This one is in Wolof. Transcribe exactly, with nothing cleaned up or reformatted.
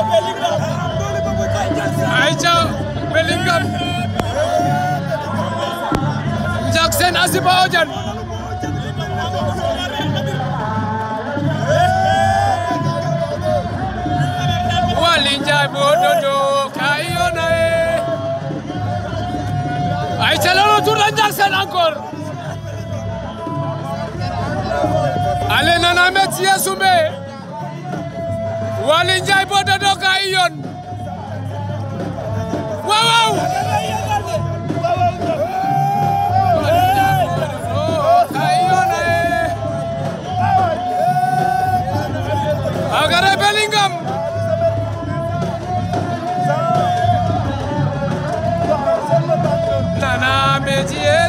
Aïcha Bellingham Jackson Asiba Ojan Walinja Bododo Kayona Aïcha Lolo tourne Jackson encore Allez Nana Messi Soumé Walinja Bododo Kayon Wow wow Agare Bellingham Nana Messi